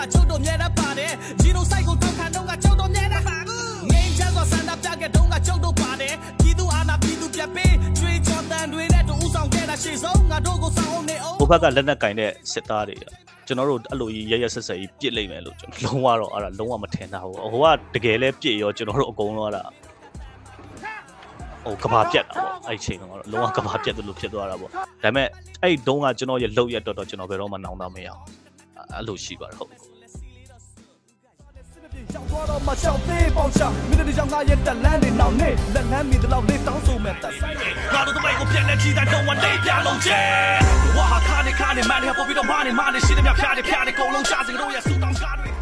就都捏的把的，一路赛过偷看东个就都捏的把的，眼前说三大表个东个就都把的，批度阿那批度别背，追着单对的都无上给他洗手，我都够上红的哦。我怕个人家干的实打的，ကျွန်တော်တို့အဲ့လိုရရဆက်ဆက်ကြီးပြစ်လိုက်မယ်လို့ကျွန်တော်လုံးဝတော့အဲ့ဒါလုံးဝမထင်တာဘူးဟိုကတကယ်လဲပြစ်ရောကျွန်တော်တို့အကုန်လုံးအဲ့ဒါဟိုကဘာပြတ်တာပေါ့အဲ့ချိန်တော့လုံးဝကဘာပြတ်တယ်လို့ဖြစ်သွားတာပေါ့ဒါပေမဲ့အဲ့တုန်းကကျွန်တော်ရဲ့လှုပ်ရက်တော့ကျွန်တော်ဘယ်တော့မှနောင်တမရအောင်အဲ့လိုရှိပါတယ်ဟုတ်想多了嘛，小弟包厢，明天你想俺也得来的闹内，来俺米的老李当手没得。俺都美国骗来鸡蛋，跟我那边龙姐。我哈看你，买的还不比到买的，心里面骗的，狗笼下这个肉也手当下的。